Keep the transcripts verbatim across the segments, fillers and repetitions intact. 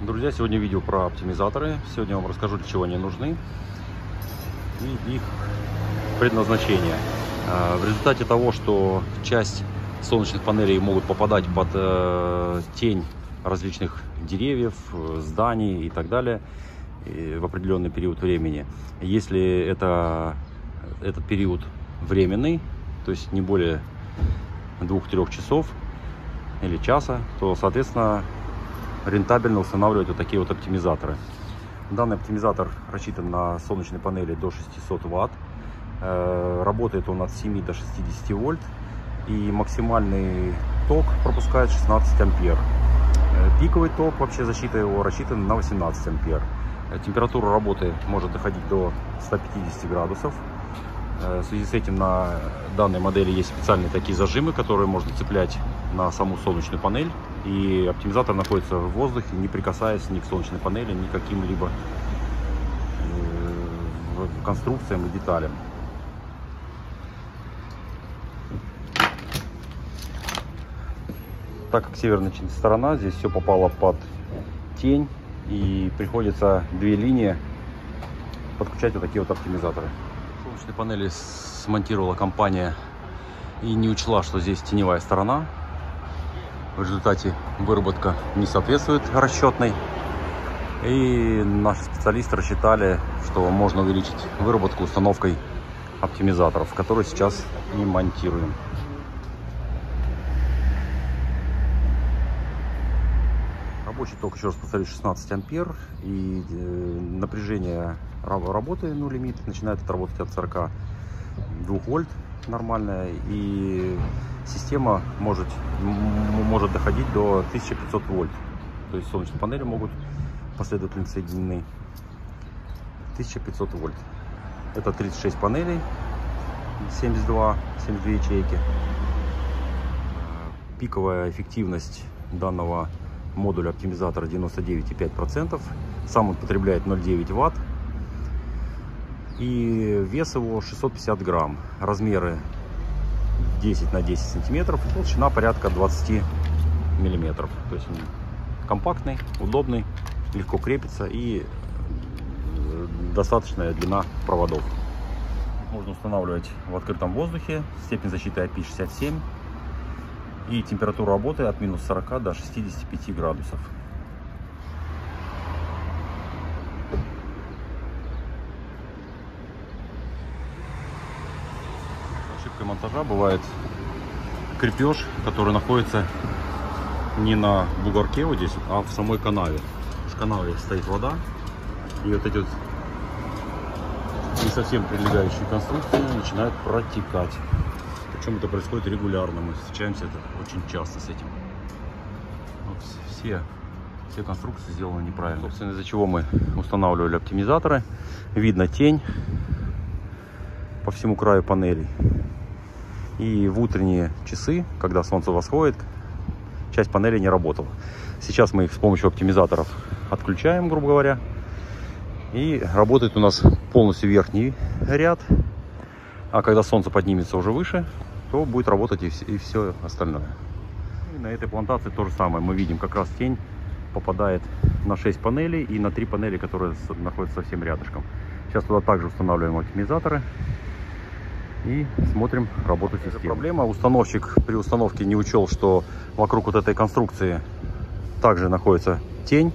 Друзья, сегодня видео про оптимизаторы. Сегодня я вам расскажу, для чего они нужны и их предназначение. В результате того, что часть солнечных панелей могут попадать под тень различных деревьев, зданий и так далее в определенный период времени, если это, этот период временный, то есть не более двух-трех часов или часа, то, соответственно, рентабельно устанавливать вот такие вот оптимизаторы. Данный оптимизатор рассчитан на солнечные панели до шестисот ватт. Работает он от семи до шестидесяти вольт. И максимальный ток пропускает шестнадцать ампер. Пиковый ток, вообще защита его рассчитана на восемнадцать ампер. Температура работы может доходить до ста пятидесяти градусов. В связи с этим на данной модели есть специальные такие зажимы, которые можно цеплять на саму солнечную панель. И оптимизатор находится в воздухе, не прикасаясь ни к солнечной панели, ни к каким-либо конструкциям и деталям. Так как северная сторона, здесь все попало под тень, и приходится две линии подключать вот такие вот оптимизаторы. Солнечные панели смонтировала компания и не учла, что здесь теневая сторона. В результате выработка не соответствует расчетной. И наши специалисты рассчитали, что можно увеличить выработку установкой оптимизаторов, которые сейчас и монтируем. Рабочий ток, еще раз повторюсь, шестнадцать ампер. И напряжение работы, ну, лимит начинает отработать от сорока двух вольт нормальная. И система может, может доходить до тысячи пятисот вольт. То есть солнечные панели могут последовательно соединены. тысяча пятьсот вольт. Это тридцать шесть панелей, семьдесят два, семьдесят две ячейки. Пиковая эффективность данного модуля оптимизатора девяносто девять и пять десятых процента. Сам он потребляет ноль целых девять десятых ватт. И вес его шестьсот пятьдесят грамм. Размеры десять на десять сантиметров. Толщина порядка двадцати миллиметров. То есть он компактный, удобный, легко крепится и достаточная длина проводов. Можно устанавливать в открытом воздухе. Степень защиты ай пи шестьдесят семь. И температура работы от минус сорока до шестидесяти пяти градусов. Ошибкой монтажа бывает крепеж, который находится не на бугорке вот здесь, а в самой канаве. В канаве стоит вода, и вот эти вот не совсем прилегающие конструкции начинают протекать. Причем это происходит регулярно, мы встречаемся это очень часто с этим. Вот все, все конструкции сделаны неправильно. Собственно, из-за чего мы устанавливали оптимизаторы. Видно тень по всему краю панелей. И в утренние часы, когда солнце восходит, часть панели не работала. Сейчас мы их с помощью оптимизаторов отключаем, грубо говоря. И работает у нас полностью верхний ряд. А когда солнце поднимется уже выше, то будет работать и все, и все остальное. И на этой плантации то же самое. Мы видим, как раз тень попадает на шесть панелей и на три панели, которые находятся совсем рядышком. Сейчас туда также устанавливаем оптимизаторы и смотрим работу системы. Проблема: установщик при установке не учел, что вокруг вот этой конструкции также находится тень.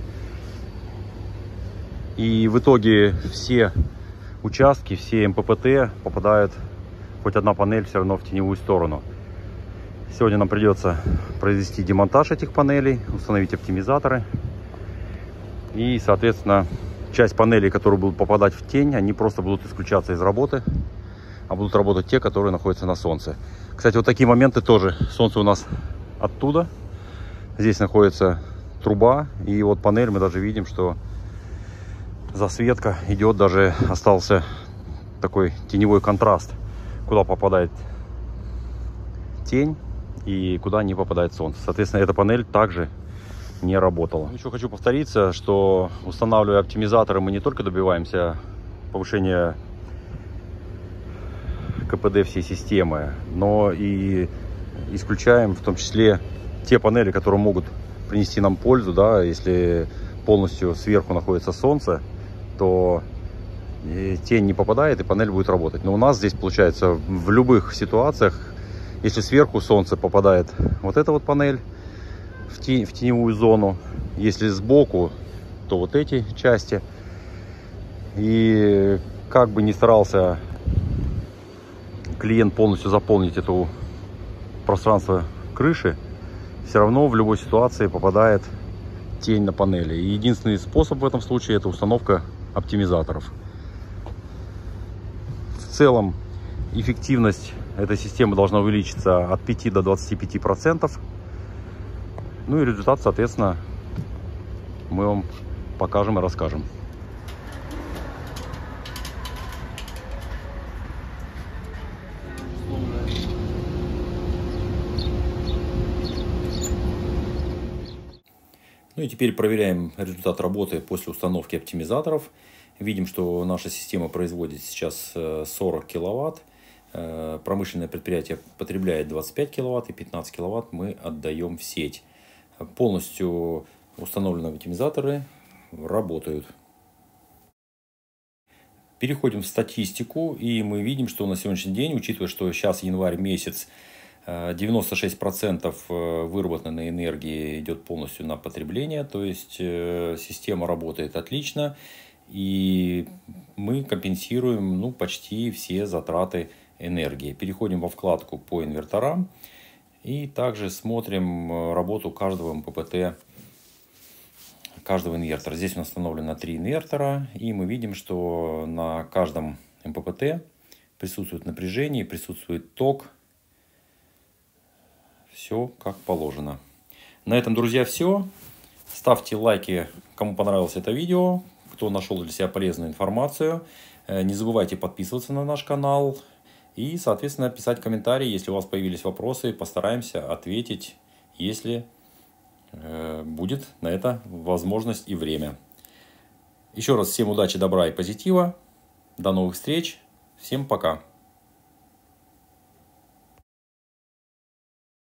И в итоге все участки, все эм пэ пэ тэ попадают, хоть одна панель все равно в теневую сторону. Сегодня нам придется произвести демонтаж этих панелей, установить оптимизаторы. И, соответственно, часть панелей, которые будут попадать в тень, они просто будут исключаться из работы, а будут работать те, которые находятся на солнце. Кстати, вот такие моменты тоже. Солнце у нас оттуда. Здесь находится труба. И вот панель, мы даже видим, что засветка идет, даже остался такой теневой контраст, куда попадает тень и куда не попадает солнце. Соответственно, эта панель также не работала. Еще хочу повториться, что устанавливая оптимизаторы, мы не только добиваемся повышения ка пэ дэ всей системы, но и исключаем в том числе те панели, которые могут принести нам пользу, да, если полностью сверху находится солнце, то тень не попадает и панель будет работать. Но у нас здесь получается в любых ситуациях, если сверху солнце попадает вот эта вот панель в, тень, в теневую зону, если сбоку, то вот эти части. И как бы ни старался клиент полностью заполнить это пространство крыши, все равно в любой ситуации попадает тень на панели. И единственный способ в этом случае — это установка оптимизаторов. В целом эффективность этой системы должна увеличиться от пяти до двадцати пяти процентов. Ну и результат, соответственно, мы вам покажем и расскажем. Ну и теперь проверяем результат работы после установки оптимизаторов. Видим, что наша система производит сейчас сорок киловатт. Промышленное предприятие потребляет двадцать пять киловатт, и пятнадцать киловатт мы отдаем в сеть. Полностью установленные оптимизаторы работают. Переходим в статистику, и мы видим, что на сегодняшний день, учитывая, что сейчас январь месяц, девяносто шесть процентов выработанной энергии идет полностью на потребление, то есть система работает отлично, и мы компенсируем ну, почти все затраты энергии. Переходим во вкладку по инверторам и также смотрим работу каждого эм пэ пэ тэ, каждого инвертора. Здесь у нас установлено три инвертора, и мы видим, что на каждом эм пэ пэ тэ присутствует напряжение, присутствует ток. Все как положено. На этом, друзья, все. Ставьте лайки, кому понравилось это видео, кто нашел для себя полезную информацию. Не забывайте подписываться на наш канал и, соответственно, писать комментарии, если у вас появились вопросы. Постараемся ответить, если будет на это возможность и время. Еще раз всем удачи, добра и позитива. До новых встреч. Всем пока.